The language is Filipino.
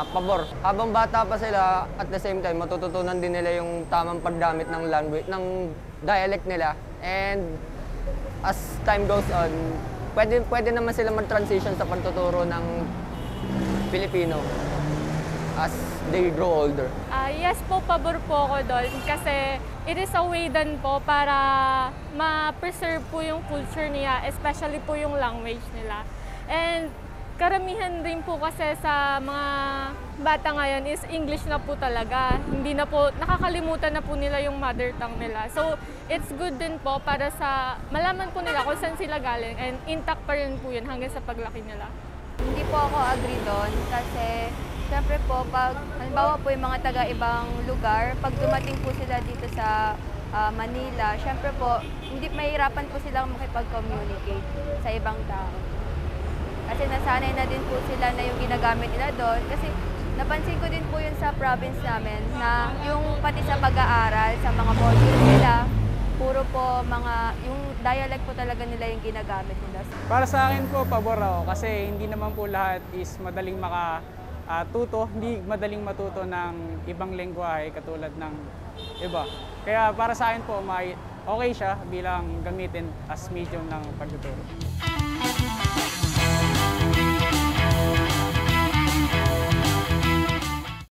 pabor. Habang bata pa sila, at the same time, matututunan din nila yung tamang paggamit ng language, ng dialect nila. And as time goes on, pwede naman sila mag-transition sa pagtuturo ng Filipino as they grow older. Yes po, pabor po ako doon kasi it is a way din po para ma-preserve po yung culture niya, especially po yung language nila. And karamihan rin po kasi sa mga bata ngayon is English na po talaga. Hindi na po, nakakalimutan na po nila yung mother tongue nila. So, it's good din po para sa malaman po nila kung saan sila galing and intact pa rin po yun hanggang sa paglaki nila. Hindi po ako agree doon kasi siyempre po, pag halimbawa po yung mga taga-ibang lugar, pag dumating po sila dito sa Manila, siyempre po, hindi mahirapan po silang makipag-communicate sa ibang tao. Kasi nasanay na din po sila na yung ginagamit nila doon. Kasi napansin ko din po yun sa province namin na yung pati sa pag-aaral, sa mga module nila, puro po yung dialect po talaga nila yung ginagamit nila. Para sa akin po, pabor ako kasi hindi naman po lahat is madaling makatuto, hindi madaling matuto ng ibang lengguwahe katulad ng iba. Kaya para sa akin po, okay siya bilang gamitin as medium ng pagtuturo.